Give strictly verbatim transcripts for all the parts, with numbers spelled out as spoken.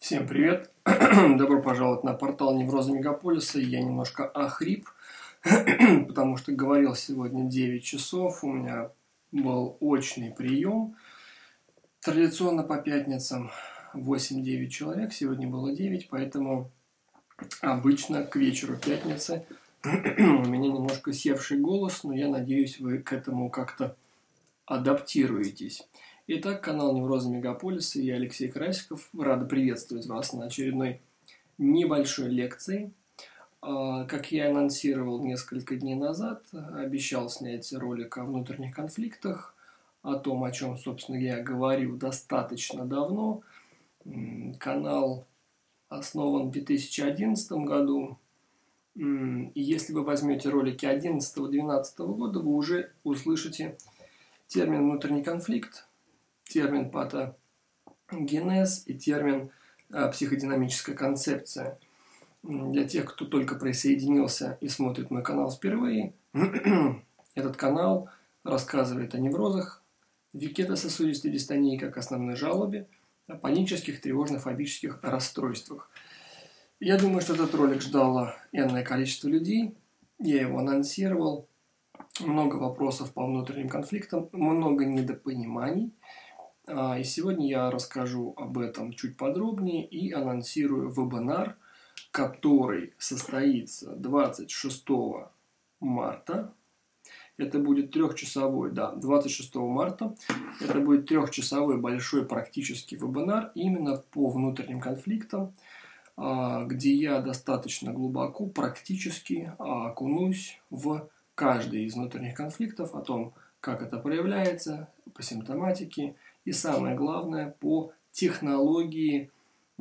Всем привет! Добро пожаловать на портал Невроза Мегаполиса. Я немножко охрип, потому что говорил сегодня девять часов. У меня был очный прием. Традиционно по пятницам восемь-девять человек. Сегодня было девять, поэтому обычно к вечеру пятницы у меня немножко севший голос, но я надеюсь, вы к этому как-то адаптируетесь. Итак, канал Невроза Мегаполиса, я Алексей Красиков. Рада приветствовать вас на очередной небольшой лекции. Как я анонсировал несколько дней назад, обещал снять ролик о внутренних конфликтах, о том, о чем, собственно, я говорил достаточно давно. Канал основан в две тысячи одиннадцатом году. И если вы возьмете ролики одиннадцатого-двенадцатого года, вы уже услышите термин «внутренний конфликт», термин патогенез и термин э, психодинамическая концепция. Для тех, кто только присоединился и смотрит мой канал впервые, этот канал рассказывает о неврозах, вегетососудистой дистонии как основной жалобе, о панических, тревожно-фобических расстройствах. Я думаю, что этот ролик ждало энное количество людей. Я его анонсировал. Много вопросов по внутренним конфликтам, много недопониманий. И сегодня я расскажу об этом чуть подробнее и анонсирую вебинар, который состоится двадцать шестого марта. Это будет трехчасовой, да, двадцать шестого марта. Это будет трехчасовой большой практический вебинар именно по внутренним конфликтам, где я достаточно глубоко, практически окунусь в каждый из внутренних конфликтов, о том, как это проявляется, по симптоматике и, самое главное, по технологии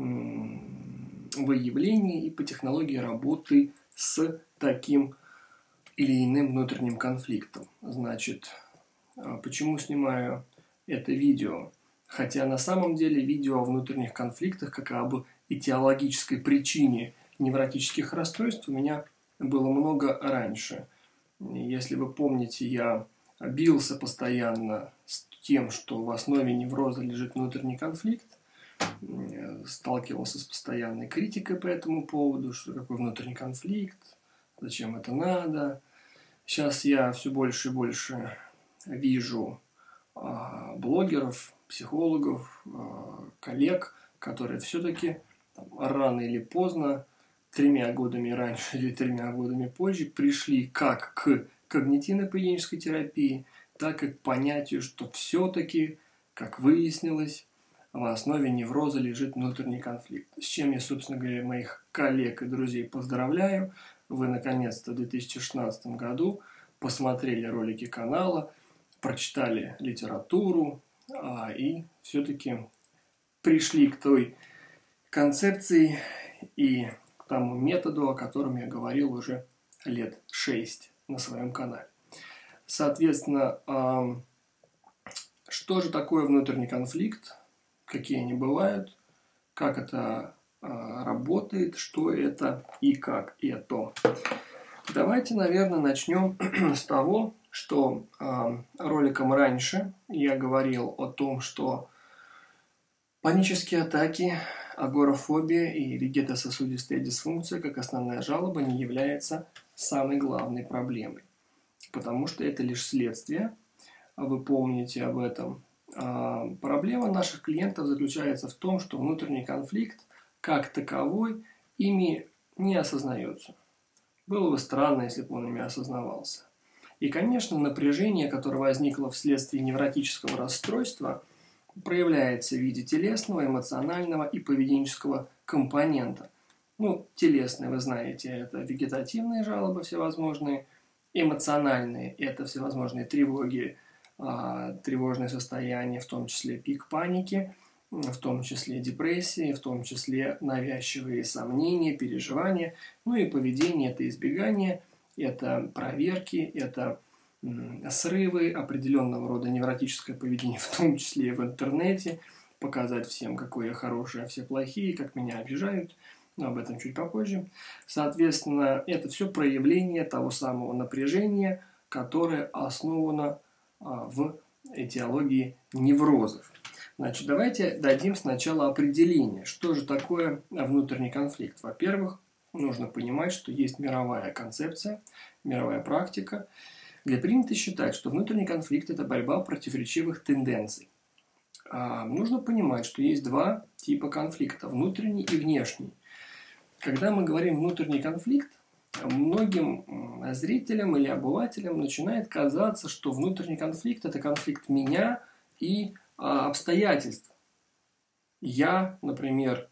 выявления и по технологии работы с таким или иным внутренним конфликтом. Значит, почему снимаю это видео? Хотя на самом деле видео о внутренних конфликтах, как об этиологической причине невротических расстройств, у меня было много раньше. Если вы помните, я бился постоянно с тем, что в основе невроза лежит внутренний конфликт, сталкивался с постоянной критикой по этому поводу, что такое внутренний конфликт, зачем это надо. Сейчас я все больше и больше вижу а, блогеров, психологов, а, коллег, которые все-таки рано или поздно, тремя годами раньше или тремя годами позже, пришли как к когнитивно-поведенческой терапии, так и к понятию, что все-таки, как выяснилось, в основе невроза лежит внутренний конфликт. С чем я, собственно говоря, моих коллег и друзей поздравляю. Вы, наконец-то, в две тысячи шестнадцатом году посмотрели ролики канала, прочитали литературу а, и все-таки пришли к той концепции и к тому методу, о котором я говорил уже лет шесть на своем канале. Соответственно, что же такое внутренний конфликт, какие они бывают, как это работает, что это и как это. Давайте, наверное, начнем с того, что роликом раньше я говорил о том, что панические атаки, агорафобия и вегетососудистая дисфункция как основная жалоба не является самой главной проблемой. Потому что это лишь следствие, вы помните об этом. А проблема наших клиентов заключается в том, что внутренний конфликт как таковой ими не осознается. Было бы странно, если бы он ими осознавался. И, конечно, напряжение, которое возникло вследствие невротического расстройства, проявляется в виде телесного, эмоционального и поведенческого компонента. Ну, телесные, вы знаете, это вегетативные жалобы всевозможные, эмоциональные – это всевозможные тревоги, а, тревожные состояния, в том числе пик паники, в том числе депрессии, в том числе навязчивые сомнения, переживания. Ну и поведение – это избегание, это проверки, это м, срывы, определенного рода невротическое поведение, в том числе и в интернете, показать всем, какой я хороший, а все плохие, как меня обижают. Но об этом чуть попозже. Соответственно, это все проявление того самого напряжения, которое основано а, в этиологии неврозов. Значит, давайте дадим сначала определение, что же такое внутренний конфликт. Во-первых, нужно понимать, что есть мировая концепция, мировая практика, где принято считать, что внутренний конфликт – это борьба противоречивых тенденций. А нужно понимать, что есть два типа конфликта – внутренний и внешний. Когда мы говорим «внутренний конфликт», многим зрителям или обывателям начинает казаться, что внутренний конфликт – это конфликт меня и а, обстоятельств. Я, например,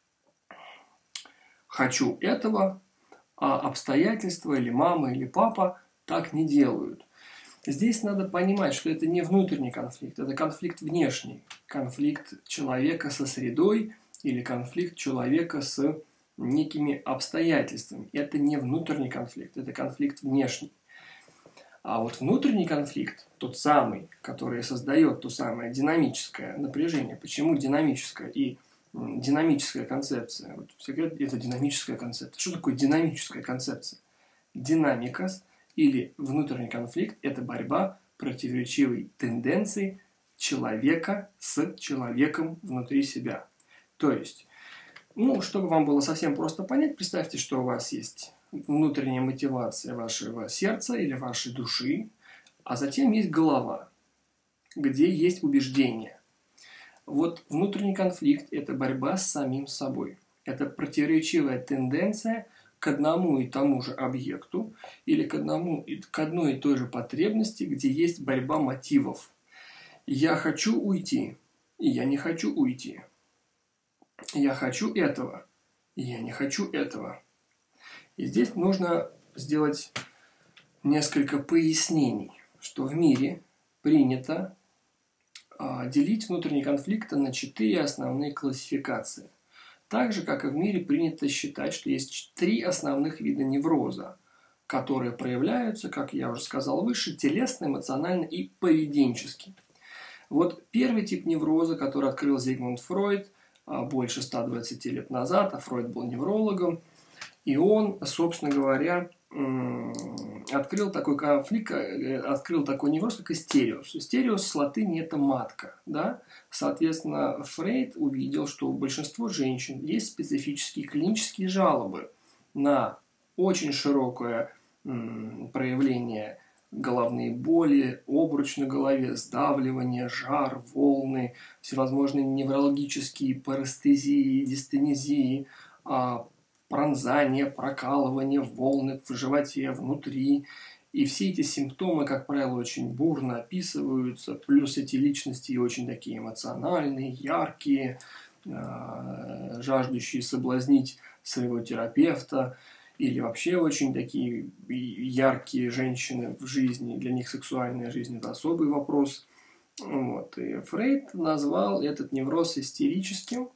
хочу этого, а обстоятельства или мама, или папа так не делают. Здесь надо понимать, что это не внутренний конфликт, это конфликт внешний. Конфликт человека со средой или конфликт человека с некими обстоятельствами. Это не внутренний конфликт, это конфликт внешний. А вот внутренний конфликт, тот самый, который создает то самое динамическое напряжение. Почему динамическое и динамическая концепция? Вот все говорят, это динамическая концепция. Что такое динамическая концепция? Динамикас или внутренний конфликт – это борьба противоречивой тенденции человека с человеком внутри себя. То есть, ну, чтобы вам было совсем просто понять, представьте, что у вас есть внутренняя мотивация вашего сердца или вашей души, а затем есть голова, где есть убеждения. Вот внутренний конфликт – это борьба с самим собой. Это противоречивая тенденция к одному и тому же объекту или к, одному, к одной и той же потребности, где есть борьба мотивов. Я хочу уйти, и я не хочу уйти. Я хочу этого, и я не хочу этого. И здесь нужно сделать несколько пояснений, что в мире принято а, делить внутренние конфликты на четыре основные классификации. Так же, как и в мире принято считать, что есть три основных вида невроза, которые проявляются, как я уже сказал выше, телесно, эмоционально и поведенчески. Вот первый тип невроза, который открыл Зигмунд Фройд больше ста двадцати лет назад, а Фройд был неврологом, и он, собственно говоря, открыл такой конфликт, открыл такой невроз, как истериус. Истериус с латыни – это матка. Да? Соответственно, Фрейд увидел, что у большинства женщин есть специфические клинические жалобы на очень широкое проявление головные боли, обруч на голове, сдавливание, жар, волны, всевозможные неврологические парестезии, дистенезии, пронзание, прокалывание, волны в животе, внутри. И все эти симптомы, как правило, очень бурно описываются. Плюс эти личности очень такие эмоциональные, яркие, жаждущие соблазнить своего терапевта. Или вообще очень такие яркие женщины в жизни. Для них сексуальная жизнь – это особый вопрос. Вот. И Фрейд назвал этот невроз истерическим.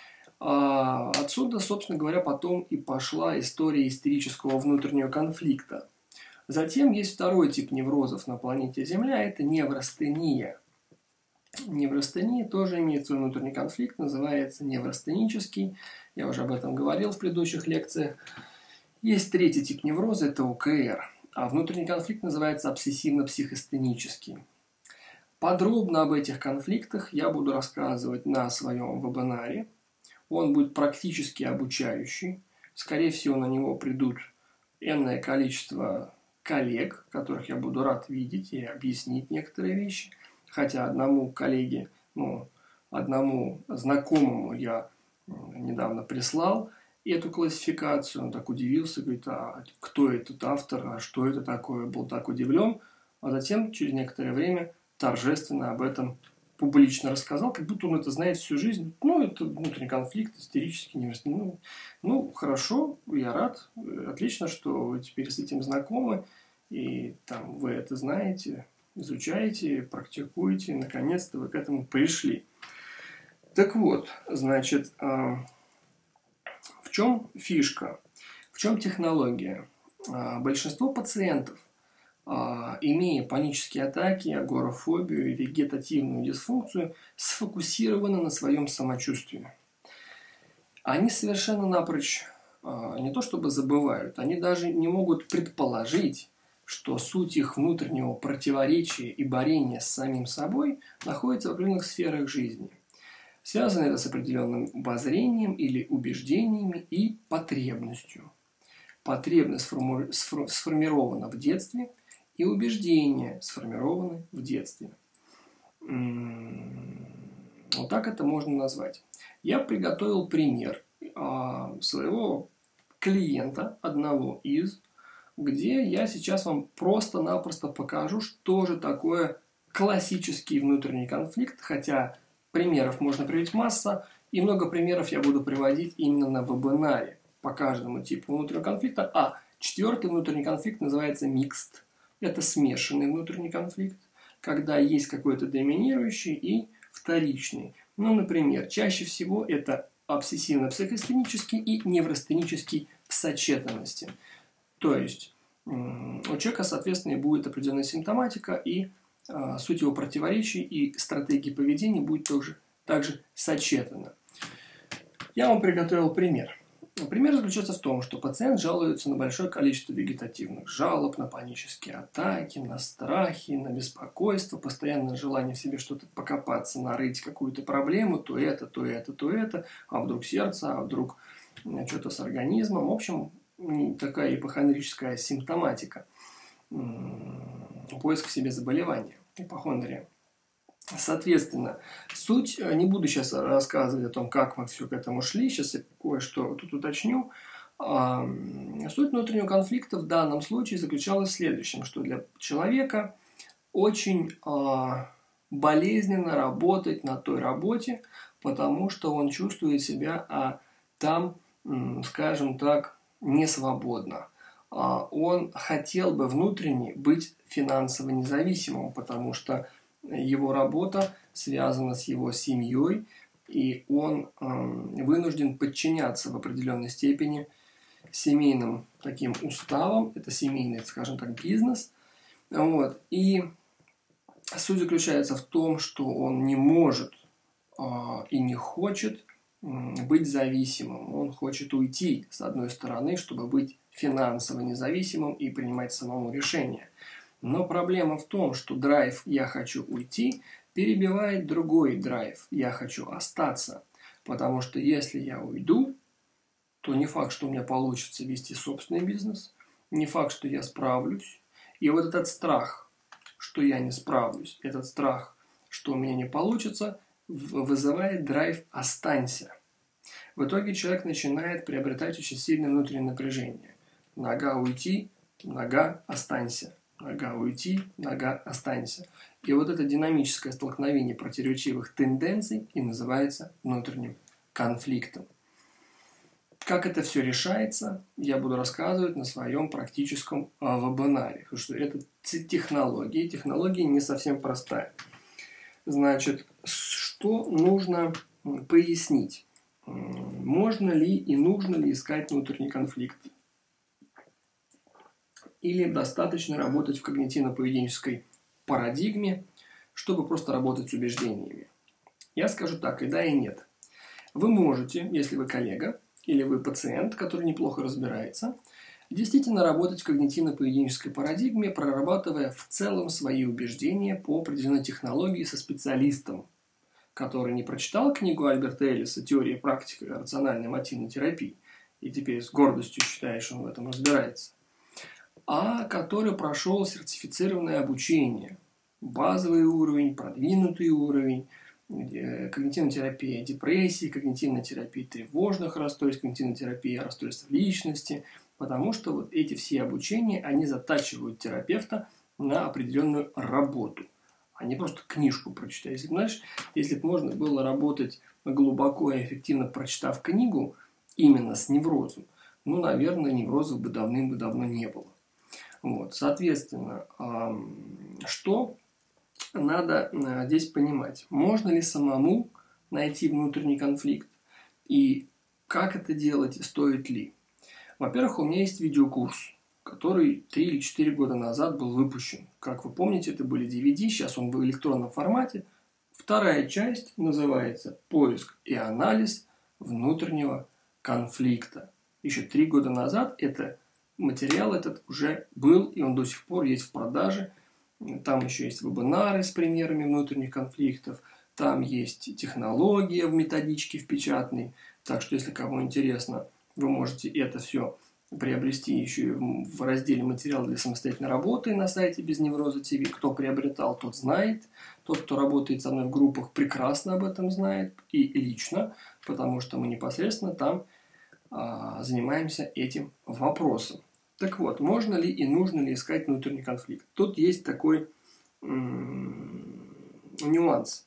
А отсюда, собственно говоря, потом и пошла история истерического внутреннего конфликта. Затем есть второй тип неврозов на планете Земля – это неврастения. Неврастения тоже имеет свой внутренний конфликт, называется неврастенический. Я уже об этом говорил в предыдущих лекциях. Есть третий тип невроза – это о ка эр, а внутренний конфликт называется обсессивно-психостенический. Подробно об этих конфликтах я буду рассказывать на своем вебинаре. Он будет практически обучающий. Скорее всего, на него придут энное количество коллег, которых я буду рад видеть и объяснить некоторые вещи. Хотя одному коллеге, ну, одному знакомому я недавно прислал эту классификацию. Он так удивился, говорит, а кто этот автор, а что это такое, был так удивлен. А затем, через некоторое время, торжественно об этом публично рассказал, как будто он это знает всю жизнь. Ну, это внутренний конфликт, истерический, неврастенический. Ну, ну, хорошо, я рад. Отлично, что вы теперь с этим знакомы. И там вы это знаете, изучаете, практикуете. И, наконец-то вы к этому пришли. Так вот, значит, в чем фишка? В чем технология? Большинство пациентов, имея панические атаки, агорафобию и вегетативную дисфункцию, сфокусированы на своем самочувствии. Они совершенно напрочь не то чтобы забывают, они даже не могут предположить, что суть их внутреннего противоречия и борения с самим собой находится в определенных сферах жизни. Связано это с определенным воззрением или убеждениями и потребностью. Потребность сформу... сформирована в детстве, и убеждения сформированы в детстве. Вот так это можно назвать. Я приготовил пример своего клиента, одного из, где я сейчас вам просто-напросто покажу, что же такое классический внутренний конфликт, хотя примеров можно приводить масса, и много примеров я буду приводить именно на вебинаре по каждому типу внутреннего конфликта. А четвертый внутренний конфликт называется mixed. Это смешанный внутренний конфликт, когда есть какой-то доминирующий и вторичный. Ну, например, чаще всего это обсессивно-психостенический и неврастенический в сочетанности. То есть у человека, соответственно, будет определенная симптоматика, и э, суть его противоречий и стратегии поведения будет тоже, также сочетана. Я вам приготовил пример. Пример заключается в том, что пациент жалуется на большое количество вегетативных жалоб, на панические атаки, на страхи, на беспокойство, постоянное желание в себе что-то покопаться, нарыть какую-то проблему, то это, то это, то это, а вдруг сердце, а вдруг что-то с организмом. В общем, такая ипохондрическая симптоматика, поиск в себе заболевания, ипохондрия. Соответственно, суть, не буду сейчас рассказывать о том, как мы все к этому шли, сейчас я кое-что тут уточню. Суть внутреннего конфликта в данном случае заключалась в следующем, что для человека очень болезненно работать на той работе, потому что он чувствует себя а, там, скажем так, несвободно. Он хотел бы внутренне быть финансово независимым, потому что его работа связана с его семьей, и он э, вынужден подчиняться в определенной степени семейным таким уставам. Это семейный, скажем так, бизнес. Вот. И суть заключается в том, что он не может э, и не хочет э, быть зависимым. Он хочет уйти, с одной стороны, чтобы быть финансово независимым и принимать самому решения. Но проблема в том, что драйв «я хочу уйти» перебивает другой драйв «я хочу остаться». Потому что если я уйду, то не факт, что у меня получится вести собственный бизнес, не факт, что я справлюсь. И вот этот страх, что я не справлюсь, этот страх, что у меня не получится, вызывает драйв «останься». В итоге человек начинает приобретать очень сильное внутреннее напряжение. Нога уйти, нога останься. Нога уйти, нога останься. И вот это динамическое столкновение противоречивых тенденций и называется внутренним конфликтом. Как это все решается, я буду рассказывать на своем практическом вебинаре. Потому что это технология, технология не совсем простая. Значит, что нужно пояснить? Можно ли и нужно ли искать внутренний конфликт? Или достаточно работать в когнитивно-поведенческой парадигме, чтобы просто работать с убеждениями? Я скажу так, и да, и нет. Вы можете, если вы коллега или вы пациент, который неплохо разбирается, действительно работать в когнитивно-поведенческой парадигме, прорабатывая в целом свои убеждения по определенной технологии со специалистом, который не прочитал книгу Альберта Эллиса «Теория и практика рациональной эмотивной терапии» и теперь с гордостью считает, что он в этом разбирается, а который прошел сертифицированное обучение, базовый уровень, продвинутый уровень, когнитивная терапия депрессии, когнитивная терапия тревожных расстройств, когнитивная терапия расстройств личности, потому что вот эти все обучения, они затачивают терапевта на определенную работу, а не просто книжку прочитать. Если, знаешь, если бы можно было работать глубоко и эффективно, прочитав книгу именно с неврозом, ну, наверное, неврозов бы давным-давно не было. Вот, соответственно, что надо здесь понимать? Можно ли самому найти внутренний конфликт? И как это делать, и стоит ли? Во-первых, у меня есть видеокурс, который три или четыре года назад был выпущен. Как вы помните, это были ди ви ди, сейчас он в электронном формате. Вторая часть называется «Поиск и анализ внутреннего конфликта». Еще три года назад это материал этот уже был, и он до сих пор есть в продаже. Там еще есть вебинары с примерами внутренних конфликтов. там есть технология в методичке, в печатной. Так что, если кому интересно, вы можете это все приобрести еще и в разделе «Материал для самостоятельной работы» на сайте Без Невроза ТВ. Кто приобретал, тот знает. Тот, кто работает со мной в группах, прекрасно об этом знает. И лично, потому что мы непосредственно там а, занимаемся этим вопросом. Так вот, можно ли и нужно ли искать внутренний конфликт? Тут есть такой м- нюанс.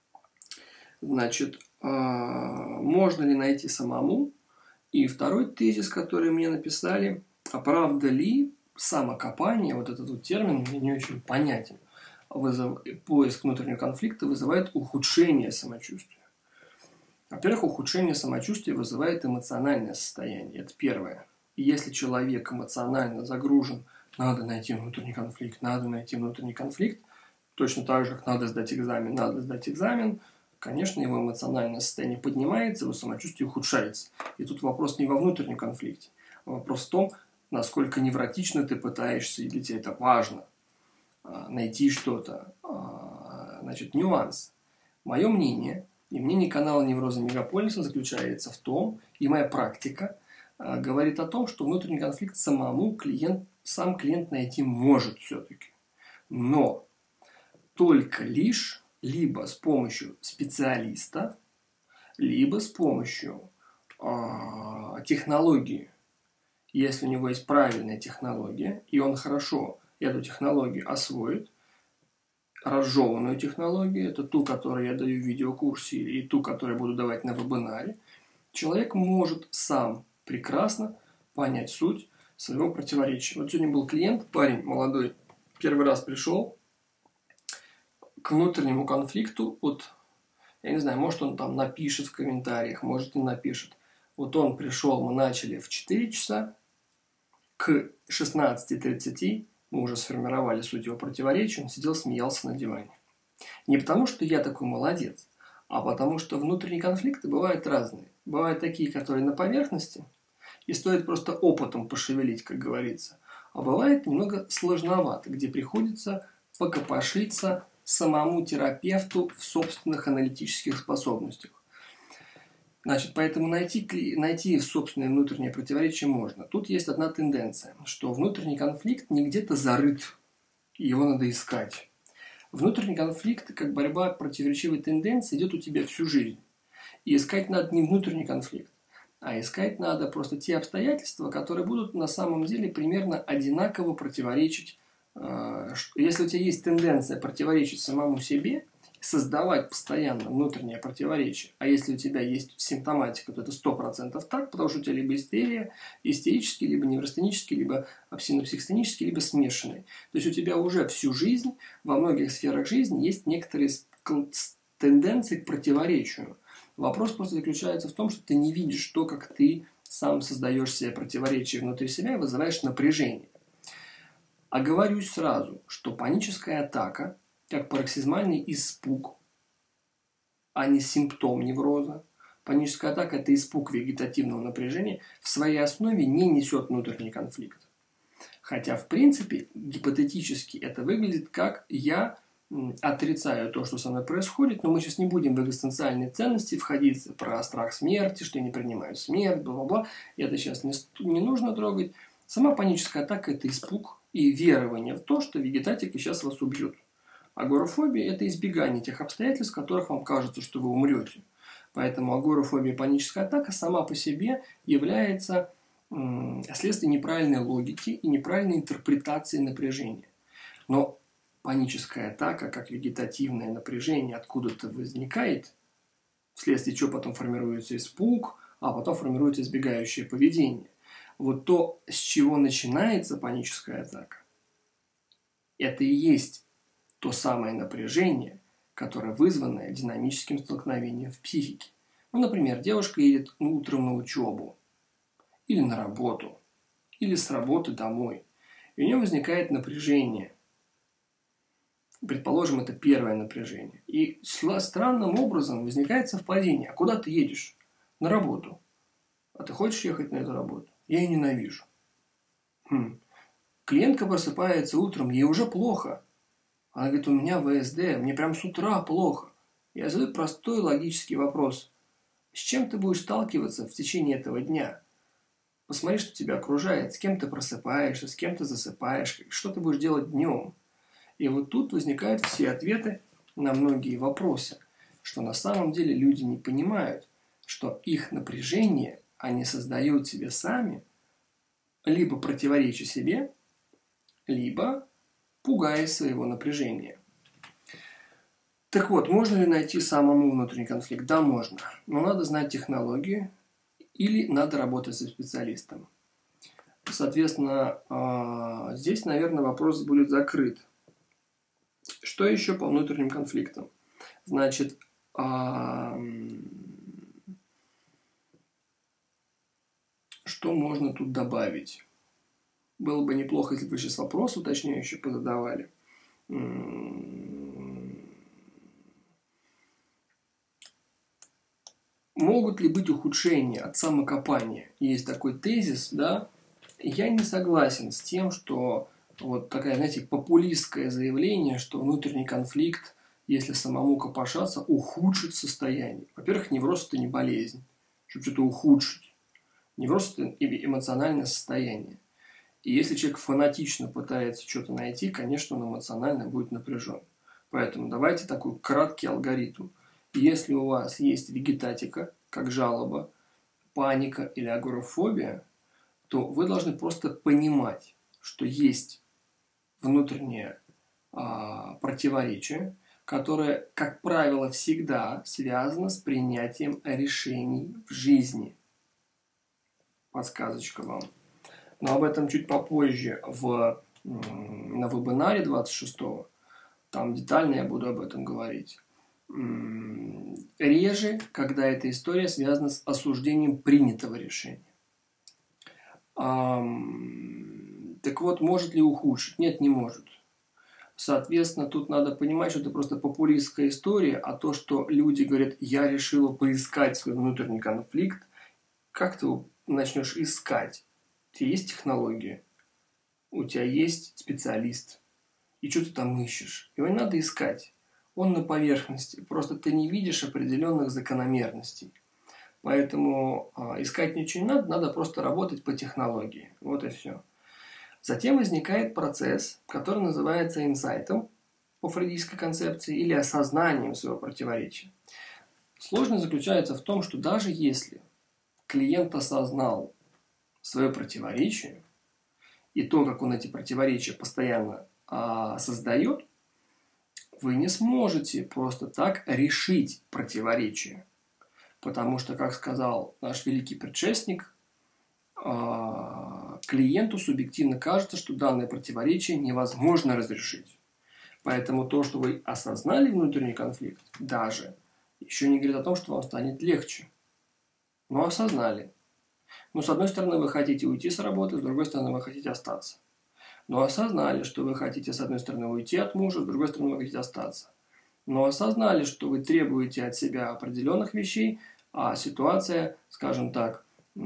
Значит, а, можно ли найти самому? И второй тезис, который мне написали, а правда ли самокопание, вот этот вот термин мне не очень понятен, вызов, поиск внутреннего конфликта вызывает ухудшение самочувствия. Во-первых, ухудшение самочувствия вызывает эмоциональное состояние, это первое. И если человек эмоционально загружен, надо найти внутренний конфликт, надо найти внутренний конфликт, точно так же, как надо сдать экзамен, надо сдать экзамен, конечно, его эмоциональное состояние поднимается, его самочувствие ухудшается. И тут вопрос не во внутреннем конфликте, а вопрос в том, насколько невротично ты пытаешься, и для тебя это важно, найти что-то. Значит, нюанс. Мое мнение, и мнение канала Невроза Мегаполиса заключается в том, и моя практика говорит о том, что внутренний конфликт самому клиент, сам клиент найти может все-таки. Но только лишь либо с помощью специалиста, либо с помощью э, технологии. Если у него есть правильная технология, и он хорошо эту технологию освоит, разжеванную технологию, это ту, которую я даю в видеокурсе, и ту, которую я буду давать на вебинаре, человек может сам прекрасно понять суть своего противоречия. Вот сегодня был клиент, парень молодой, первый раз пришел к внутреннему конфликту. Вот, я не знаю, может он там напишет в комментариях, может не напишет. Вот он пришел, мы начали в четыре часа, к шестнадцати тридцати мы уже сформировали суть его противоречия, он сидел, смеялся на диване. Не потому, что я такой молодец, а потому, что внутренние конфликты бывают разные. Бывают такие, которые на поверхности, и стоит просто опытом пошевелить, как говорится. А бывает немного сложновато, где приходится покопошиться самому терапевту в собственных аналитических способностях. Значит, поэтому найти, найти собственное внутреннее противоречие можно. Тут есть одна тенденция, что внутренний конфликт не где-то зарыт, и его надо искать. Внутренний конфликт, как борьба противоречивой тенденции, идет у тебя всю жизнь. И искать надо не внутренний конфликт, а искать надо просто те обстоятельства, которые будут на самом деле примерно одинаково противоречить. Если у тебя есть тенденция противоречить самому себе, создавать постоянно внутреннее противоречие, а если у тебя есть симптоматика, то это сто процентов так, потому что у тебя либо истерия, истерический, либо неврастенический, либо обсессивно-психостенический, либо смешанный. То есть у тебя уже всю жизнь, во многих сферах жизни есть некоторые тенденции к противоречию. Вопрос просто заключается в том, что ты не видишь то, как ты сам создаешь себе противоречие внутри себя и вызываешь напряжение. Оговорюсь сразу, что паническая атака, как пароксизмальный испуг, а не симптом невроза. Паническая атака – это испуг вегетативного напряжения, в своей основе не несет внутренний конфликт. Хотя, в принципе, гипотетически это выглядит как «я отрицаю то, что со мной происходит», но мы сейчас не будем в экзистенциальные ценности входить про страх смерти, что я не принимаю смерть, бла-бла-бла. Это сейчас не, не нужно трогать. Сама паническая атака – это испуг и верование в то, что вегетатики сейчас вас убьют. Агорафобия – это избегание тех обстоятельств, в которых вам кажется, что вы умрете. Поэтому агорафобия и паническая атака сама по себе является м, следствием неправильной логики и неправильной интерпретации напряжения. Но паническая атака, как вегетативное напряжение, откуда-то возникает, вследствие чего потом формируется испуг, а потом формируется избегающее поведение. Вот то, с чего начинается паническая атака, это и есть то самое напряжение, которое вызвано динамическим столкновением в психике. Ну, например, девушка едет утром на учебу, или на работу, или с работы домой, и у нее возникает напряжение. Предположим, это первое напряжение. И странным образом возникает совпадение. А куда ты едешь? На работу. А ты хочешь ехать на эту работу? Я ее ненавижу. Хм. Клиентка просыпается утром, ей уже плохо. Она говорит, у меня вэ эс дэ, мне прям с утра плохо. Я задаю простой логический вопрос. С чем ты будешь сталкиваться в течение этого дня? Посмотри, что тебя окружает, с кем ты просыпаешься, с кем ты засыпаешь, что ты будешь делать днем. И вот тут возникают все ответы на многие вопросы, что на самом деле люди не понимают, что их напряжение они создают себе сами, либо противореча себе, либо пугая своего напряжения. Так вот, можно ли найти самому внутренний конфликт? Да, можно. Но надо знать технологию или надо работать со специалистом. Соответственно, здесь, наверное, вопрос будет закрыт. Что еще по внутренним конфликтам? Значит, что можно тут добавить? Было бы неплохо, если бы вы сейчас вопрос уточняющий позадавали. Могут ли быть ухудшения от самокопания? Есть такой тезис, да? Я не согласен с тем, что вот такое, знаете, популистское заявление, что внутренний конфликт, если самому копошаться, ухудшит состояние. Во-первых, невроз – это не болезнь, чтобы что-то ухудшить. Невроз – это эмоциональное состояние. И если человек фанатично пытается что-то найти, конечно, он эмоционально будет напряжен. Поэтому давайте такой краткий алгоритм. Если у вас есть вегетатика, как жалоба, паника или агорафобия, то вы должны просто понимать, что есть внутреннее а, противоречие, которое, как правило, всегда связано с принятием решений в жизни. Подсказочка вам. Но об этом чуть попозже в, на вебинаре двадцать шестого. Там детально я буду об этом говорить. Реже, когда эта история связана с осуждением принятого решения. Так вот, может ли ухудшить? Нет, не может. Соответственно, тут надо понимать, что это просто популистская история, а то, что люди говорят, я решила поискать свой внутренний конфликт, как ты его начнешь искать? У тебя есть технология, у тебя есть специалист, и что ты там ищешь? Его не надо искать. Он на поверхности, просто ты не видишь определенных закономерностей. Поэтому э, искать ничего не надо, надо просто работать по технологии. Вот и все. Затем возникает процесс, который называется инсайтом по фрейдистской концепции или осознанием своего противоречия. Сложность заключается в том, что даже если клиент осознал свое противоречие и то, как он эти противоречия постоянно э, создает, вы не сможете просто так решить противоречие. Потому что, как сказал наш великий предшественник, клиенту субъективно кажется, что данное противоречие невозможно разрешить. Поэтому то, что вы осознали внутренний конфликт, даже, еще не говорит о том, что вам станет легче. Но осознали. Но с одной стороны вы хотите уйти с работы, с другой стороны вы хотите остаться. Но осознали, что вы хотите с одной стороны уйти от мужа, с другой стороны вы хотите остаться. Но осознали, что вы требуете от себя определенных вещей, а ситуация, скажем так,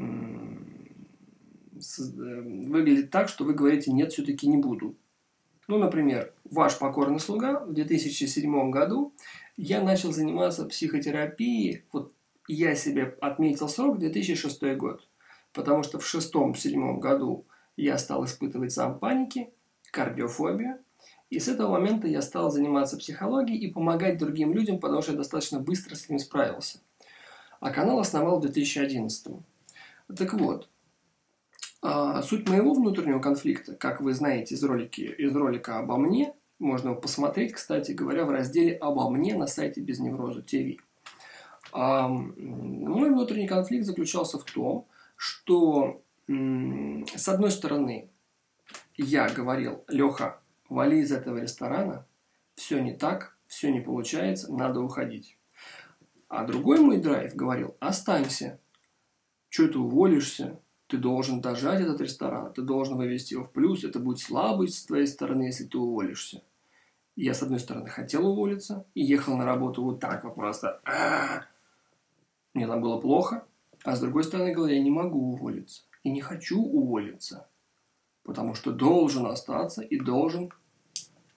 выглядит так, что вы говорите «нет, все-таки не буду». Ну, например, ваш покорный слуга в две тысячи седьмом году я начал заниматься психотерапией, вот я себе отметил срок две тысячи шестой год, потому что в шестом-седьмом году я стал испытывать сам паники, кардиофобию, и с этого момента я стал заниматься психологией и помогать другим людям, потому что я достаточно быстро с ним справился. А канал основал в две тысячи одиннадцатом. Так вот, суть моего внутреннего конфликта, как вы знаете из, ролики, из ролика обо мне, можно его посмотреть, кстати говоря, в разделе «Обо мне» на сайте Безневроза ТВ. Мой внутренний конфликт заключался в том, что с одной стороны я говорил: Леха, вали из этого ресторана, все не так, все не получается, надо уходить. А другой мой драйв говорил: останься, что ты уволишься, ты должен дожать этот ресторан, ты должен вывести его в плюс, это будет слабость с твоей стороны, если ты уволишься. И я, с одной стороны, хотел уволиться и ехал на работу вот так вот просто. А-а-а. Мне там было плохо, а с другой стороны, говорю, я не могу уволиться и не хочу уволиться, потому что должен остаться и должен.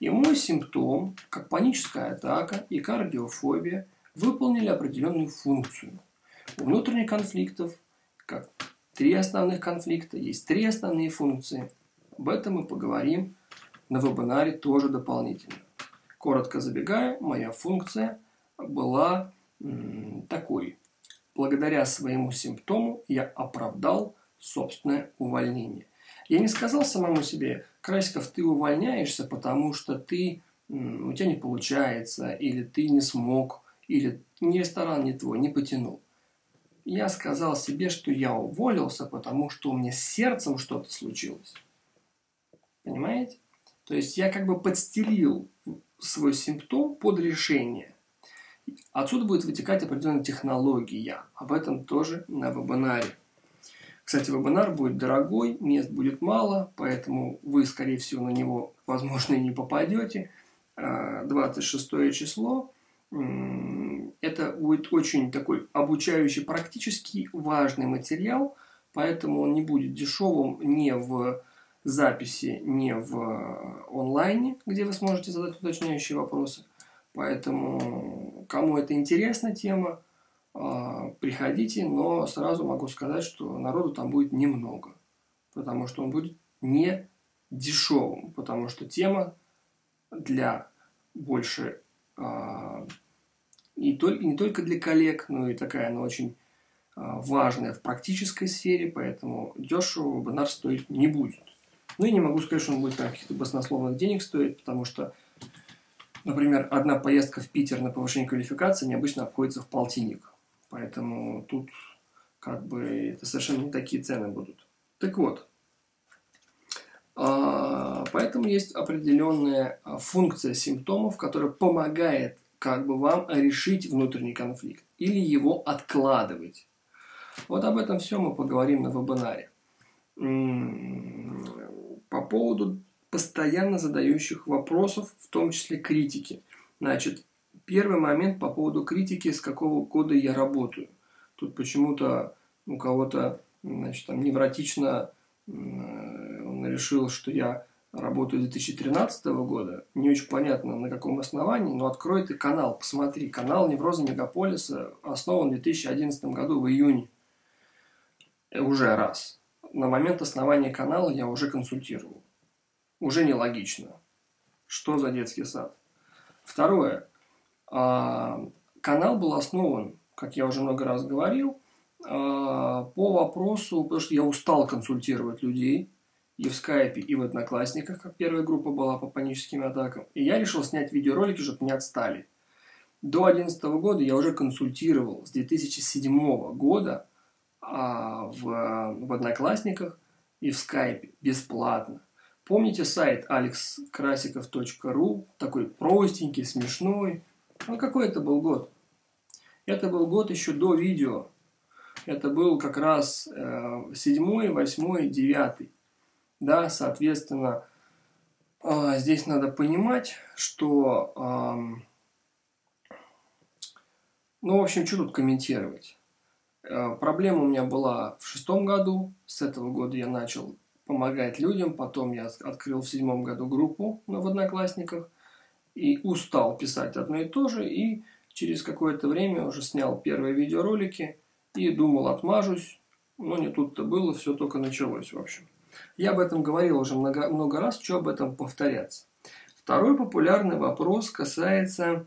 И мой симптом, как паническая атака и кардиофобия, выполнили определенную функцию. У внутренних конфликтов, как три основных конфликта, есть три основные функции. Об этом мы поговорим на вебинаре тоже дополнительно. Коротко забегая, моя функция была м, такой. Благодаря своему симптому я оправдал собственное увольнение. Я не сказал самому себе: Красиков, ты увольняешься, потому что ты, м, у тебя не получается, или ты не смог, или ни ресторан не твой, не потянул. Я сказал себе, что я уволился, потому что у меня с сердцем что-то случилось. Понимаете? То есть я как бы подстелил свой симптом под решение. Отсюда будет вытекать определенная технология. Об этом тоже на вебинаре. Кстати, вебинар будет дорогой, мест будет мало, поэтому вы, скорее всего, на него, возможно, и не попадете. двадцать шестое число. Это будет очень такой обучающий, практически важный материал, поэтому он не будет дешевым ни в записи, ни в онлайне, где вы сможете задать уточняющие вопросы. Поэтому, кому это интересна тема, приходите, но сразу могу сказать, что народу там будет немного, потому что он будет не дешевым, потому что тема для больше и не только для коллег, но и такая она очень важная в практической сфере, поэтому дешево вебинар стоить не будет. Ну и не могу сказать, что он будет каких-то баснословных денег стоить, потому что, например, одна поездка в Питер на повышение квалификации необычно обходится в полтинник. Поэтому тут как бы это совершенно не такие цены будут. Так вот, поэтому есть определенная функция симптомов, которая помогает как бы вам решить внутренний конфликт или его откладывать. Вот об этом все мы поговорим на вебинаре. По поводу постоянно задающих вопросов, в том числе критики. Значит, первый момент по поводу критики, с какого года я работаю. Тут почему-то у кого-то, значит, там невротично он решил, что я работаю с две тысячи тринадцатого года. Не очень понятно, на каком основании, но открой ты канал, посмотри. Канал «Неврозы Мегаполиса» основан в две тысячи одиннадцатом году в июне. Уже раз. На момент основания канала я уже консультировал. Уже нелогично. Что за детский сад? Второе. Канал был основан, как я уже много раз говорил, по вопросу, потому что я устал консультировать людей и в скайпе, и в одноклассниках, как первая группа была по паническим атакам. И я решил снять видеоролики, чтобы не отстали. До две тысячи одиннадцатого года я уже консультировал с две тысячи седьмого года в, в одноклассниках и в скайпе бесплатно. Помните сайт алекс красиков точка ру? Такой простенький, смешной. Ну, какой это был год? Это был год еще до видео. Это был как раз э, седьмой, восьмой, девятый. Да, соответственно, э, здесь надо понимать, что... Э, ну, в общем, что тут комментировать? Э, проблема у меня была в шестом году. С этого года я начал помогать людям. Потом я открыл в седьмом году группу в Одноклассниках. И устал писать одно и то же. И через какое-то время уже снял первые видеоролики. И думал, отмажусь. Но не тут-то было. Все только началось, в общем. Я об этом говорил уже много, много раз. Что об этом повторяться? Второй популярный вопрос касается...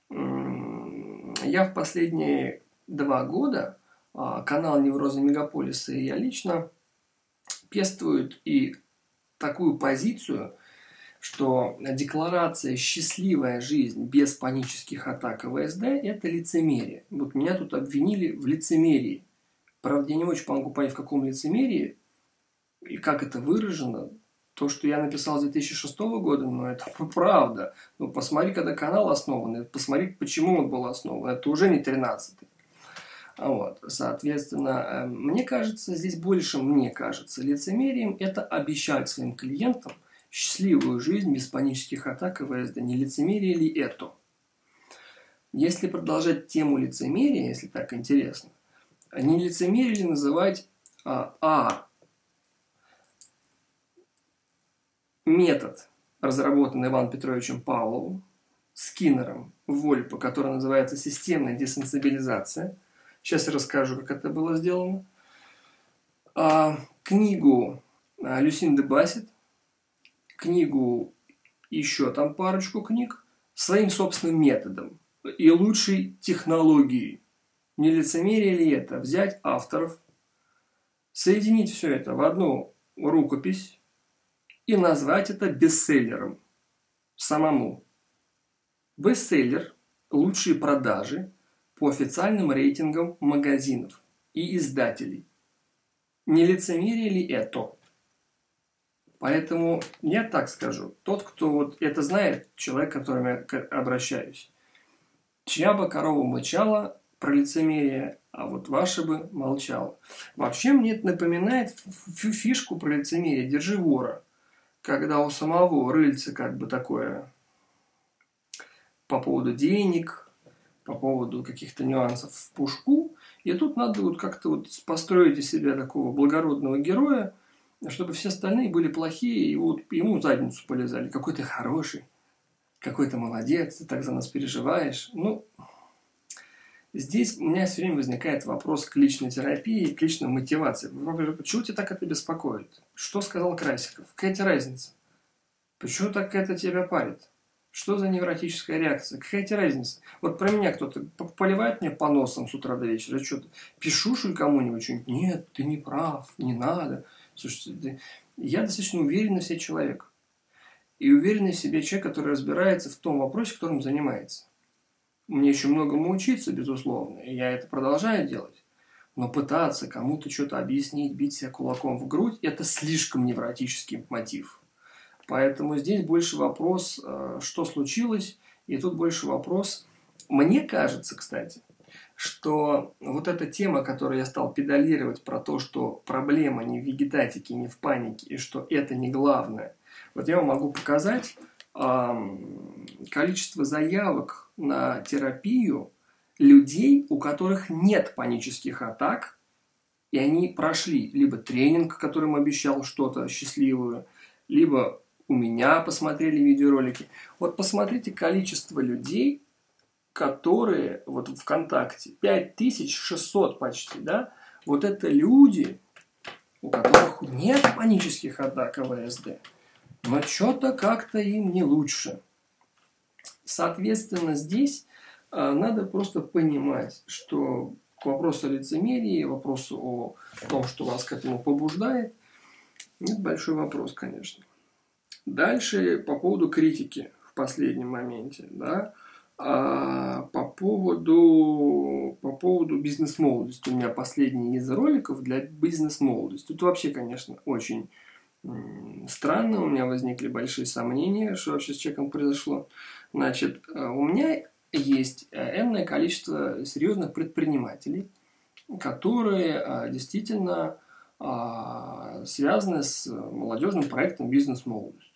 Я в последние два года канал «Неврозы Мегаполиса» и я лично пестуют и такую позицию, что декларация «счастливая жизнь без панических атак и ВСД» – это лицемерие. Вот меня тут обвинили в лицемерии. Правда, я не очень могу понять, в каком лицемерии и как это выражено. То, что я написал с две тысячи шестого года, ну, это правда. Ну, посмотри, когда канал основан, посмотри, почему он был основан. Это уже не тринадцатый. Вот. Соответственно, мне кажется, здесь больше, мне кажется, лицемерием это обещать своим клиентам счастливую жизнь без панических атак и ВСД. Не лицемерие ли это? Если продолжать тему лицемерия, если так интересно, не лицемерие ли называть а, а метод разработан Иваном Петровичем Павловым, Скиннером, Вольпо, который называется «Системная десенсибилизация». Сейчас я расскажу, как это было сделано. А, книгу Люсинды Бассет, книгу, еще там парочку книг, своим собственным методом и лучшей технологией. Не лицемерие ли это? Взять авторов, соединить все это в одну рукопись и назвать это бестселлером самому. Бестселлер – лучшие продажи по официальным рейтингам магазинов и издателей. Не лицемерие ли это? Поэтому я так скажу. Тот, кто вот это знает, человек, к которому я обращаюсь. Чья бы корова мычала про лицемерие, а вот ваша бы молчала. Вообще мне это напоминает фишку про лицемерие «Держи вора». Когда у самого рыльца как бы такое по поводу денег, по поводу каких-то нюансов в пушку. И тут надо вот как-то вот построить из себя такого благородного героя, чтобы все остальные были плохие, и вот ему в задницу полезали. Какой ты хороший, какой ты молодец, ты так за нас переживаешь. Ну, здесь у меня все время возникает вопрос к личной терапии, к личной мотивации. Почему тебя так это беспокоит? Что сказал Красиков? Какая тебе разница? Почему так это тебя парит? Что за невротическая реакция? Какая тебе разница? Вот про меня кто-то поливает мне по носам с утра до вечера. Что-то пишу, что ли, кому-нибудь что-нибудь? Нет, ты не прав, не надо. Слушайте, ты... я достаточно уверенный в себе человек. И уверенный в себе человек, который разбирается в том вопросе, которым занимается. Мне еще многому учиться, безусловно, и я это продолжаю делать. Но пытаться кому-то что-то объяснить, бить себя кулаком в грудь – это слишком невротический мотив. Поэтому здесь больше вопрос, что случилось, и тут больше вопрос. Мне кажется, кстати, что вот эта тема, которую я стал педалировать про то, что проблема не в вегетатике, не в панике, и что это не главное. Вот я вам могу показать количество заявок на терапию людей, у которых нет панических атак, и они прошли либо тренинг, которым обещал что-то счастливое, либо у меня посмотрели видеоролики. Вот посмотрите количество людей, которые вот в ВКонтакте, пять тысяч шестьсот почти, да, вот это люди, у которых нет панических атак а вэ эс дэ, но что-то как-то им не лучше. Соответственно, здесь э, надо просто понимать, что к вопросу о лицемерии, вопросу о том, что вас к этому побуждает, это большой вопрос, конечно. Дальше по поводу критики в последнем моменте, да, а по поводу, по поводу бизнес-молодости. У меня последний из роликов для бизнес-молодости. Тут вообще, конечно, очень м- странно, у меня возникли большие сомнения, что вообще с человеком произошло. Значит, у меня есть энное количество серьезных предпринимателей, которые действительно связаны с молодежным проектом «Бизнес-молодость».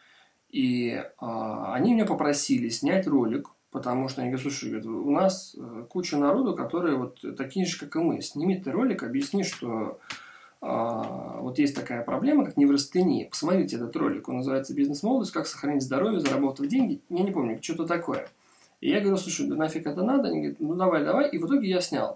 И а, они меня попросили снять ролик, потому что они говорят: слушай, у нас куча народу, которые вот такие же, как и мы. Сними ты ролик, объясни, что а, вот есть такая проблема, как неврастения. Посмотрите этот ролик, он называется «Бизнес-молодость. Как сохранить здоровье, заработав деньги». Я не помню, что-то такое. И я говорю: слушай, да нафиг это надо? Они говорят: ну давай, давай. И в итоге я снял.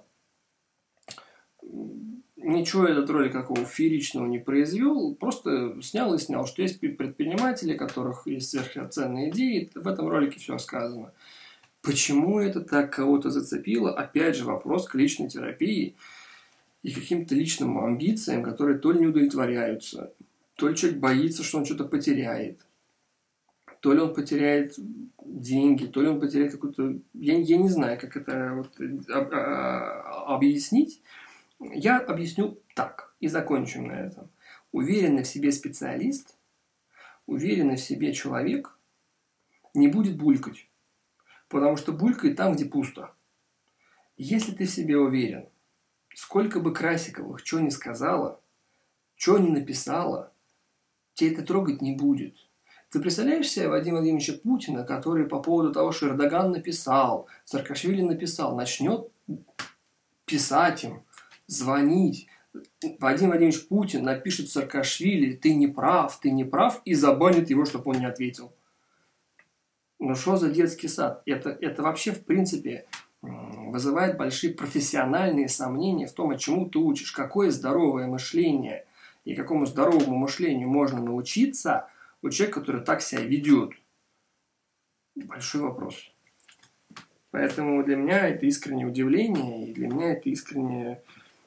Ничего этот ролик какого фееричного не произвел, просто снял и снял, что есть предприниматели, у которых есть сверхценные идеи, в этом ролике все сказано. Почему это так кого-то зацепило? Опять же вопрос к личной терапии и каким-то личным амбициям, которые то ли не удовлетворяются, то ли человек боится, что он что-то потеряет, то ли он потеряет деньги, то ли он потеряет какую-то... Я, я не знаю, как это вот объяснить. Я объясню так и закончим на этом. Уверенный в себе специалист, уверенный в себе человек не будет булькать. Потому что булькает там, где пусто. Если ты в себе уверен, сколько бы Красиковых что ни сказала, что ни написала, тебе это трогать не будет. Ты представляешь себе Владимира Владимировича Путина, который по поводу того, что Эрдоган написал, Саакашвили написал, начнет писать им, звонить, Владимир Владимирович Путин напишет Саакашвили: ты не прав, ты не прав, и забанит его, чтобы он не ответил. Ну что за детский сад? Это, это вообще, в принципе, вызывает большие профессиональные сомнения в том, чему ты учишь. Какое здоровое мышление и какому здоровому мышлению можно научиться у человека, который так себя ведет? Большой вопрос. Поэтому для меня это искреннее удивление, и для меня это искреннее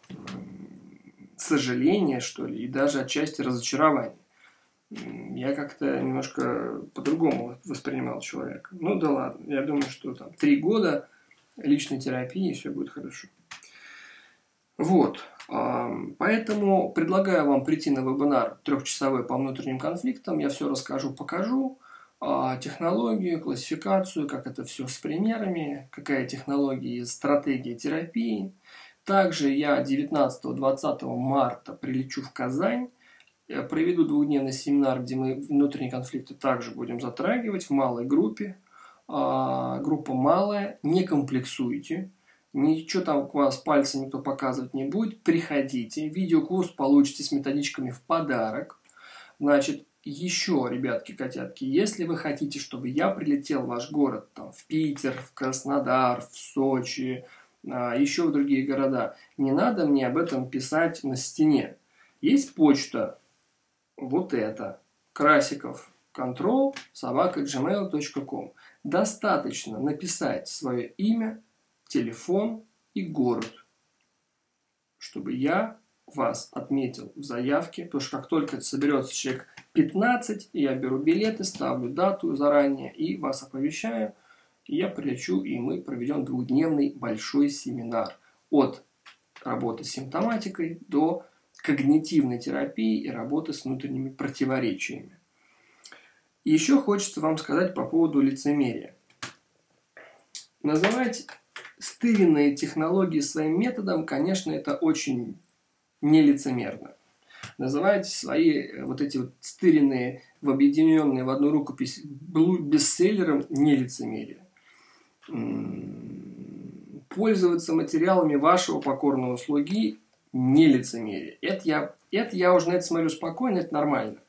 сожаление, что ли, и даже отчасти разочарование. Я как-то немножко по-другому воспринимал человека. Ну да ладно, я думаю, что там три года личной терапии, и все будет хорошо. Вот. Поэтому предлагаю вам прийти на вебинар трехчасовой по внутренним конфликтам. Я все расскажу, покажу. Технологию, классификацию, как это все с примерами, какая технология и стратегия терапии. Также я девятнадцатого-двадцатого марта прилечу в Казань. Я проведу двухдневный семинар, где мы внутренние конфликты также будем затрагивать в малой группе. А, группа малая, не комплексуйте. Ничего там у вас пальцем никто показывать не будет. Приходите. Видеокурс получите с методичками в подарок. Значит, еще, ребятки, котятки, если вы хотите, чтобы я прилетел в ваш город, там, в Питер, в Краснодар, в Сочи, а, еще в другие города, не надо мне об этом писать на стене. Есть почта. Вот это. Красиков. Control собака джимейл точка ком. Достаточно написать свое имя, телефон и город, чтобы я вас отметил в заявке. Потому что как только соберется человек пятнадцать, я беру билеты, ставлю дату заранее и вас оповещаю. И я прилечу, и мы проведем двухдневный большой семинар от работы с симптоматикой до когнитивной терапии и работы с внутренними противоречиями. И еще хочется вам сказать по поводу лицемерия. Называть стыренные технологии своим методом, конечно, это очень нелицемерно. Называть свои вот эти вот стыренные, в объединенные в одну рукопись бестселлером нелицемерие. Пользоваться материалами вашего покорного слуги не лицемерие. Это я, это я уже на это смотрю спокойно, это нормально.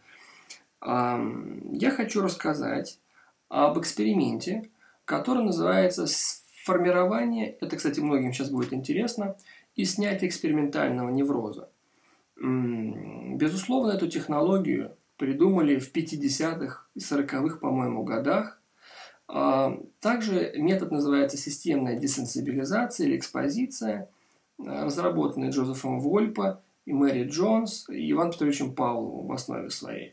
Я хочу рассказать об эксперименте, который называется формирование, это, кстати, многим сейчас будет интересно, и снятие экспериментального невроза. Безусловно, эту технологию придумали в пятидесятых и сороковых, по-моему, годах. Также метод называется системная десенсибилизация или экспозиция, разработанный Джозефом Вольпо и Мэри Джонс и Иваном Петровичем Павловым в основе своей.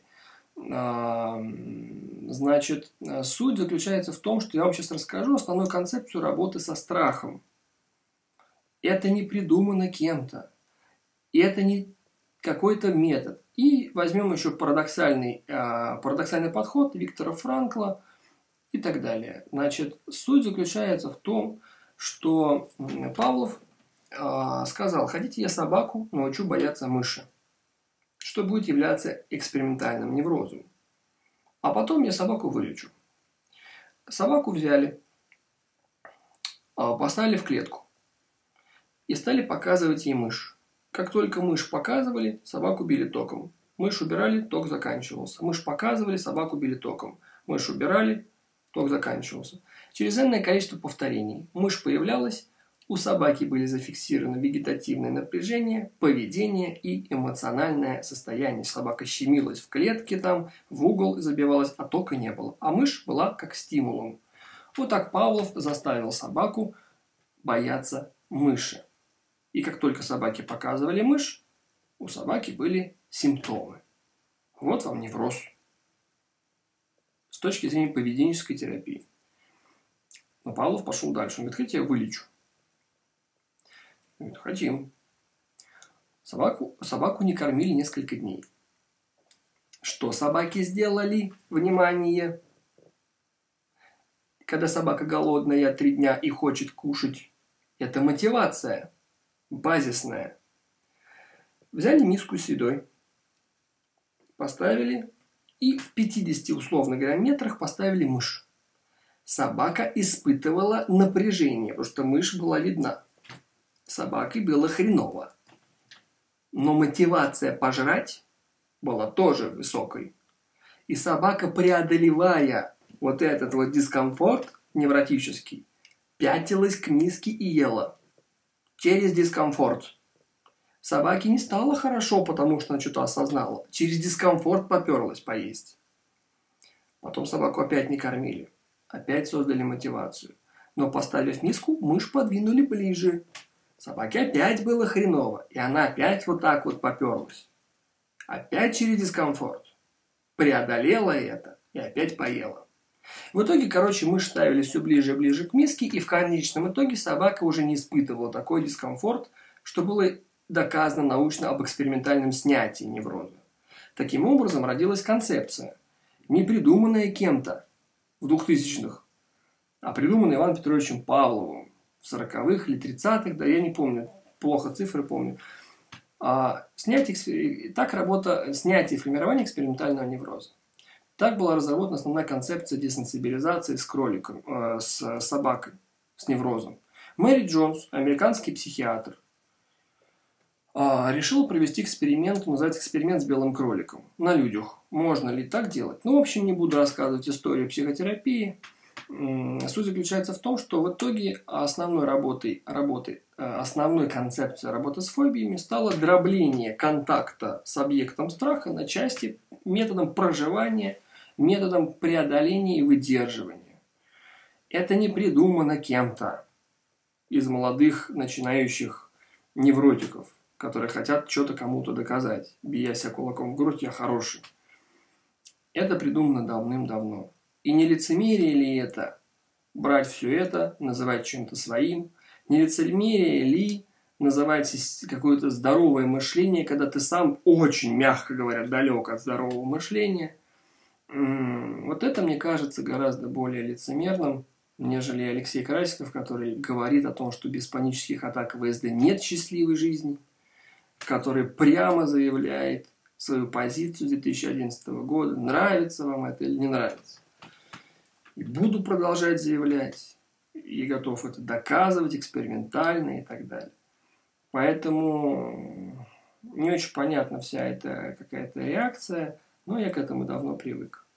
Значит, суть заключается в том, что я вам сейчас расскажу основную концепцию работы со страхом. Это не придумано кем-то. Это не какой-то метод. И возьмем еще парадоксальный, парадоксальный подход Виктора Франкла и так далее. Значит, суть заключается в том, что Павлов сказал: хотите, я собаку научу бояться мыши, что будет являться экспериментальным неврозом. А потом я собаку вылечу. Собаку взяли, поставили в клетку и стали показывать ей мышь. Как только мышь показывали, собаку били током. Мышь убирали, ток заканчивался. Мышь показывали, собаку били током. Мышь убирали, ток заканчивался. Через энное количество повторений мышь появлялась, у собаки были зафиксированы вегетативное напряжение, поведение и эмоциональное состояние. Собака щемилась в клетке там, в угол забивалась, а тока не было. А мышь была как стимулом. Вот так Павлов заставил собаку бояться мыши. И как только собаке показывали мышь, у собаки были симптомы. Вот вам невроз. С точки зрения поведенческой терапии. Но Павлов пошел дальше. Он говорит: хотите, я вылечу? Говорит: хотим. Собаку, собаку не кормили несколько дней. Что собаки сделали? Внимание! Когда собака голодная три дня и хочет кушать, это мотивация базисная. Взяли миску с едой, поставили и в пятидесяти, условно говоря, метрах поставили мышь. Собака испытывала напряжение, потому что мышь была видна. Собаке было хреново. но мотивация пожрать была тоже высокой. И собака, преодолевая вот этот вот дискомфорт невротический, пятилась к миске и ела. Через дискомфорт. Собаке не стало хорошо, потому что она что-то осознала. Через дискомфорт поперлась поесть. Потом собаку опять не кормили. Опять создали мотивацию. Но поставив миску, мышь подвинули ближе. Собаке опять было хреново. И она опять вот так вот поперлась. Опять через дискомфорт. Преодолела это и опять поела. В итоге, короче, мышь ставили все ближе и ближе к миске, и в конечном итоге собака уже не испытывала такой дискомфорт, что было доказано научно об экспериментальном снятии невроза. Таким образом, родилась концепция, не придуманная кем-то в двухтысячных, а придуманная Иваном Петровичем Павловым в сороковых или тридцатых, да я не помню, плохо цифры помню. А, снятие, так работа, снятие и формирование экспериментального невроза. Так была разработана основная концепция десенсибилизации с кроликом, э, с собакой, с неврозом. Мэри Джонс, американский психиатр, э, решил провести эксперимент, называется эксперимент с белым кроликом, на людях. Можно ли так делать? Ну, в общем, не буду рассказывать историю психотерапии. Суть заключается в том, что в итоге основной работой, работой, основной концепцией работы с фобиями стало дробление контакта с объектом страха на части методом проживания, методом преодоления и выдерживания. Это не придумано кем-то из молодых начинающих невротиков, которые хотят что-то кому-то доказать, бия себя кулаком в грудь, я хороший. Это придумано давным-давно. И не лицемерие ли это, брать все это, называть чем-то своим? Не лицемерие ли называть какое-то здоровое мышление, когда ты сам очень, мягко говоря, далек от здорового мышления? Вот это, мне кажется, гораздо более лицемерным, нежели Алексей Красиков, который говорит о том, что без панических атак ВСД нет счастливой жизни, который прямо заявляет свою позицию с две тысячи одиннадцатого года, нравится вам это или не нравится. И буду продолжать заявлять. И готов это доказывать экспериментально и так далее. Поэтому не очень понятна вся эта какая-то реакция, но я к этому давно привык.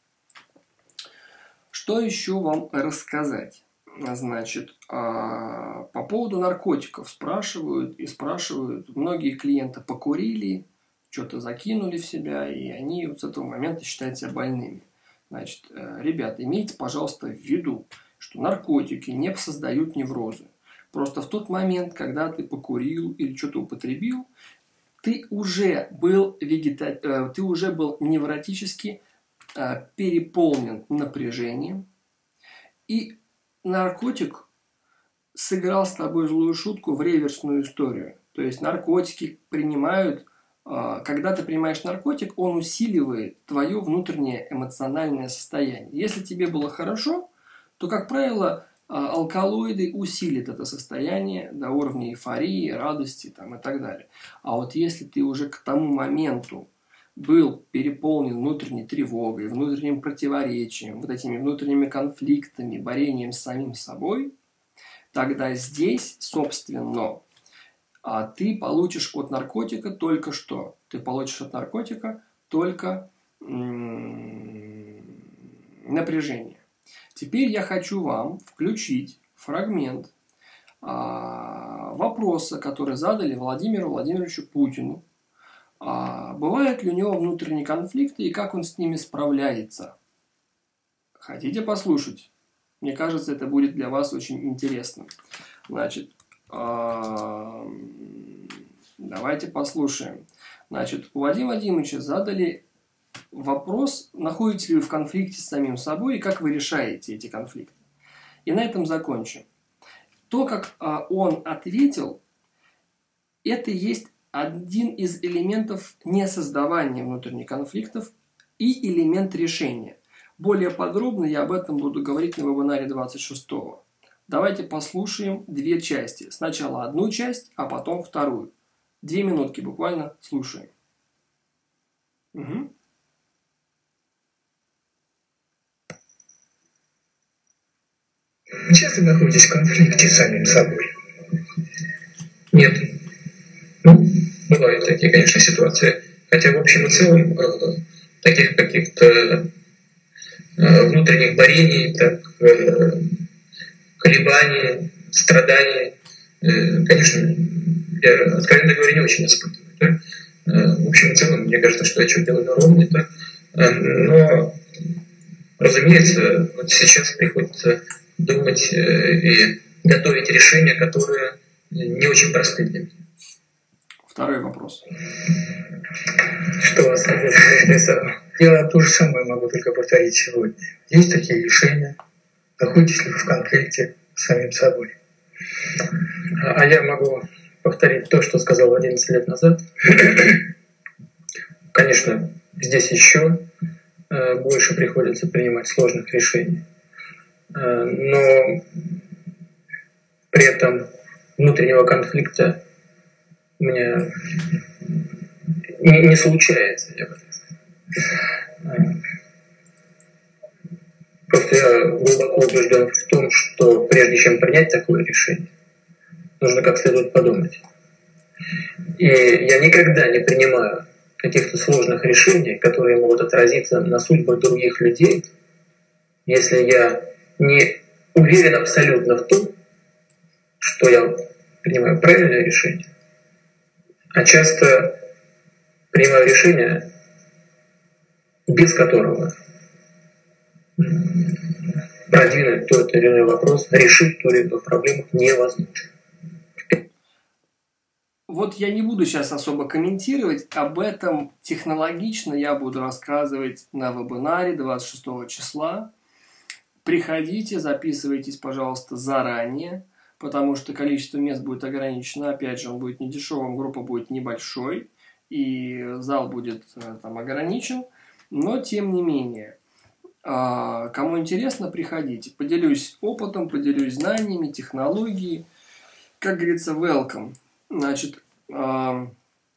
Что еще вам рассказать? Значит, по поводу наркотиков спрашивают и спрашивают. Многие клиенты покурили, что-то закинули в себя, и они вот с этого момента считают себя больными. Значит, ребята, имейте, пожалуйста, в виду, что наркотики не создают неврозы. Просто в тот момент, когда ты покурил или что-то употребил, ты уже был, вегета... ты уже был невротически переполнен напряжением, и наркотик сыграл с тобой злую шутку в реверсную историю. То есть наркотики принимают... Когда ты принимаешь наркотик, он усиливает твое внутреннее эмоциональное состояние. Если тебе было хорошо, то, как правило, алкалоиды усилят это состояние до уровня эйфории, радости там, и так далее. А вот если ты уже к тому моменту был переполнен внутренней тревогой, внутренним противоречием, вот этими внутренними конфликтами, борением с самим собой, тогда здесь, собственно, а ты получишь от наркотика только что? Ты получишь от наркотика только м-м, напряжение. Теперь я хочу вам включить фрагмент а, вопроса, который задали Владимиру Владимировичу Путину. А, бывают ли у него внутренние конфликты и как он с ними справляется? Хотите послушать? Мне кажется, это будет для вас очень интересно. Значит, давайте послушаем. Значит, у Вадима Вадимовича задали вопрос, находитесь ли вы в конфликте с самим собой и как вы решаете эти конфликты. И на этом закончим. То, как он ответил, это есть один из элементов несоздавания внутренних конфликтов и элемент решения. Более подробно я об этом буду говорить на вебинаре двадцать шестого. Давайте послушаем две части. Сначала одну часть, а потом вторую. Две минутки буквально слушаем. Угу. Часто находитесь в конфликте с самим собой? Нет. Ну, бывают такие, конечно, ситуации. Хотя в общем и целом таких каких-то внутренних борений, так, колебаний, страданий, конечно, я, откровенно говоря, не очень испытываю. Да? В общем и целом, мне кажется, что я что-то делаю ровно, да? Но, разумеется, вот сейчас приходится думать и готовить решения, которые не очень просты для меня. Второй вопрос. Что вас интересовало? Я то же самое могу только повторить сегодня. Есть такие решения. Находитесь ли вы в конфликте с самим собой? А я могу повторить то, что сказал одиннадцать лет назад. Конечно, здесь еще больше приходится принимать сложных решений. Но при этом внутреннего конфликта у меня не, не случается, я бы так сказал. Просто я глубоко убежден в том, что прежде чем принять такое решение, нужно как следует подумать. И я никогда не принимаю каких-то сложных решений, которые могут отразиться на судьбах других людей, если я не уверен абсолютно в том, что я принимаю правильное решение, а часто принимаю решение, без которого продвинуть тот или иной вопрос, решить ту или иную проблему невозможно. Вот я не буду сейчас особо комментировать, об этом технологично я буду рассказывать на вебинаре двадцать шестого числа. Приходите, записывайтесь, пожалуйста, заранее, потому что количество мест будет ограничено. Опять же, он будет не дешевым, группа будет небольшой, и зал будет там ограничен. Но, тем не менее, кому интересно, приходите. Поделюсь опытом, поделюсь знаниями, технологией. Как говорится, welcome. Значит, вот,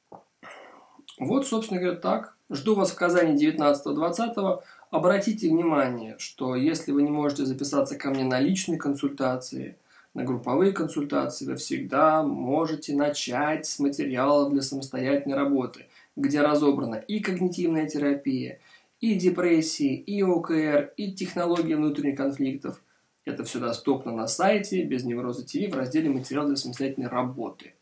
собственно говоря, так. Жду вас в Казани девятнадцатого-двадцатого. Обратите внимание, что если вы не можете записаться ко мне на личные консультации, на групповые консультации, вы всегда можете начать с материалов для самостоятельной работы, где разобрана и когнитивная терапия, и депрессии, и о ка эр, и технологии внутренних конфликтов. Это все доступно на сайте Без Невроза ТВ в разделе «Материал для самостоятельной работы».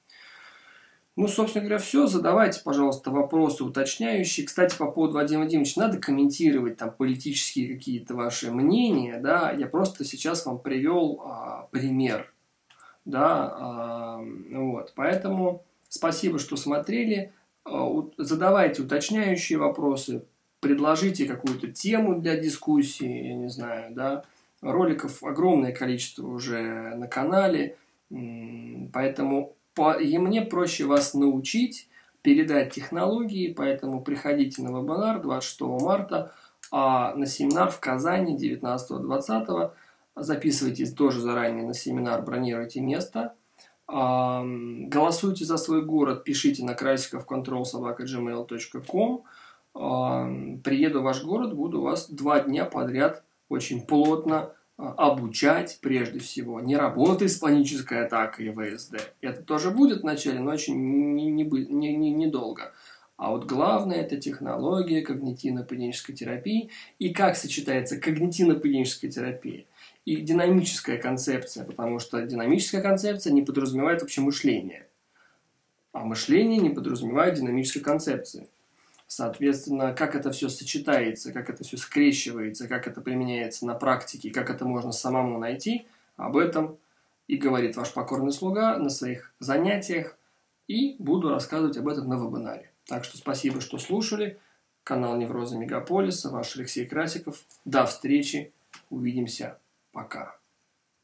Ну, собственно говоря, все. Задавайте, пожалуйста, вопросы уточняющие. Кстати, по поводу Вадима Вадимовича, надо комментировать там политические какие-то ваши мнения, да. Я просто сейчас вам привел а, пример, да. А, вот. Поэтому спасибо, что смотрели. А, задавайте уточняющие вопросы, предложите какую-то тему для дискуссии, я не знаю, да. Роликов огромное количество уже на канале, поэтому и мне проще вас научить, передать технологии, поэтому приходите на вебинар двадцать шестого марта, а на семинар в Казани девятнадцатого-двадцатого. Записывайтесь тоже заранее на семинар, бронируйте место. Голосуйте за свой город, пишите на красиков контрол собака джи мейл точка ком. Приеду в ваш город, буду вас два дня подряд очень плотно обучать, прежде всего, не работай с панической атакой и вэ эс дэ. Это тоже будет вначале, но очень недолго. Не, не, не долго. А вот главное – это технология когнитивно-поведенческой терапии и как сочетается когнитивно-поведенческая терапия и динамическая концепция, потому что динамическая концепция не подразумевает вообще мышление, а мышление не подразумевает динамической концепции. Соответственно, как это все сочетается, как это все скрещивается, как это применяется на практике, как это можно самому найти, об этом и говорит ваш покорный слуга на своих занятиях, и буду рассказывать об этом на вебинаре. Так что спасибо, что слушали. Канал Невроза Мегаполиса, ваш Алексей Красиков. До встречи, увидимся, пока.